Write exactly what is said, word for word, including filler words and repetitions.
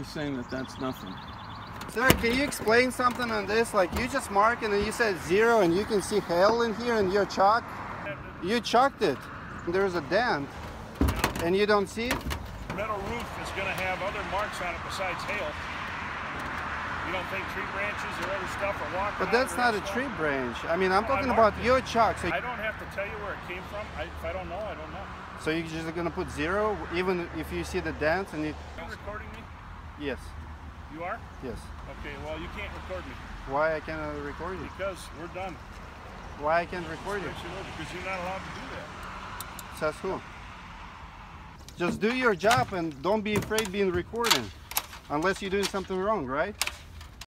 He's saying that that's nothing. Sir, can you explain something on this? Like, you just marked and then you said zero and you can see hail in here and your chalk. You chalked it. There's a dent and you don't see it? Metal roof is going to have other marks on it besides hail. You don't think tree branches or other stuff are walking? But that's not a tree branch. I mean, I'm No, talking I about marked your chalk. So I don't have to tell you where it came from. I, if I don't know, I don't know. So you're just going to put zero even if you see the dents and you... Are you recording me? Yes. You are? Yes. Okay, well, you can't record me. Why I cannot record you? Because we're done. Why I can't record you? Because you're not allowed to do that. Says who? Just do your job and don't be afraid being recorded. Unless you're doing something wrong, right?